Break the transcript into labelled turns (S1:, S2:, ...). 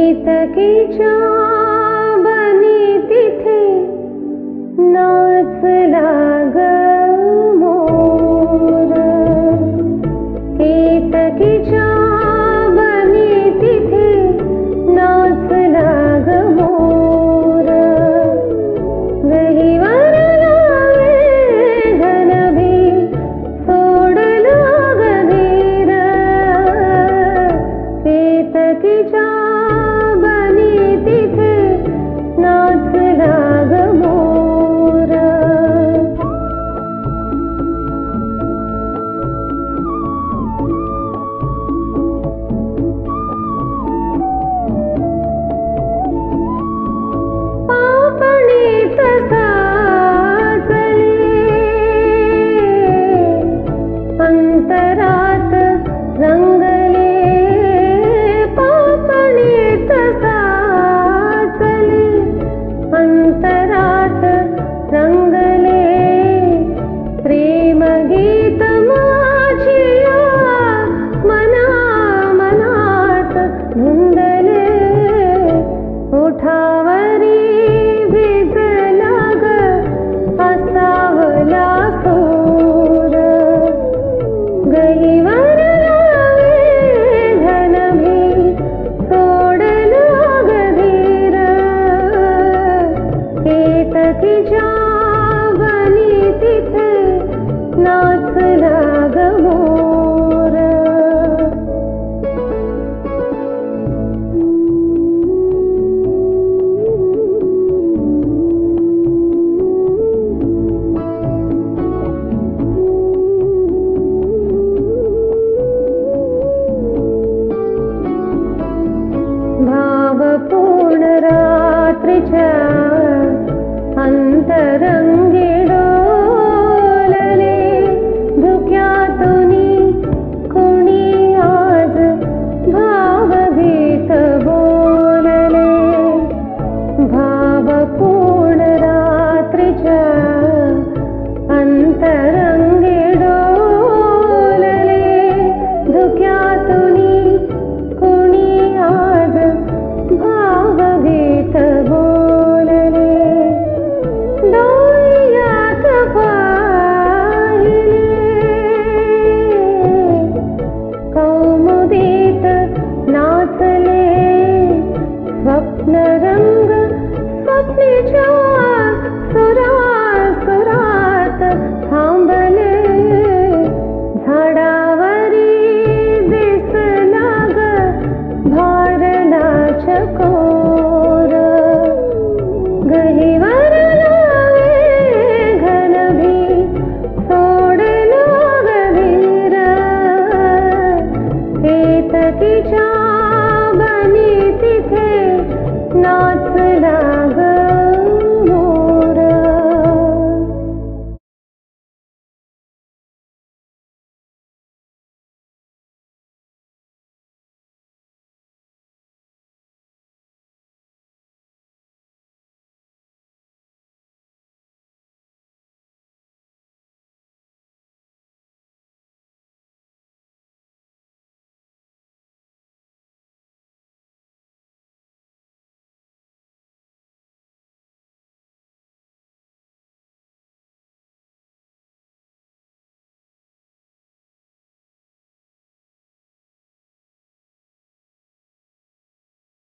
S1: केतकीच्या बनी तिथे नाचला ग मोर. केतकीच्या बनी तिथे नाचला ग मोर. गहिवर लावे घनभी सोडला ग धीर. केतकीच्या बनी तिथे नाचला ग मोर. पापणीत साचले अंतरात रंगले. पापणीत साचले अंतरात रंगले. प्रेमगीत माझिया मना मनात धुंदले. ओठावरी भिजला ग असावला सूर. गहिवर लावे घनभी सोडला ग धीर. केतकीच्या बनी तिथे नाचला ग मोर. भावपूर्ण रात्रीच्या अंतरंगी डोलले. धुक्यातुनी कोणी आज भावगीत बोलले. भावपूर्ण रात्रीच्या अंतरंगी डोलले. धुक्यातुनी कोणी आज भावगीत बोलले. डोळ्यात पाहिले कौमुदीत नाचले. स्वप्नरंग स्वप्नेच्या सुरात थांबले. झाडावरी दिसला ग भारला चकोर. गहिवर लावे घनभी सोडला ग धीर. केतकीच्या बनी तिथे नाच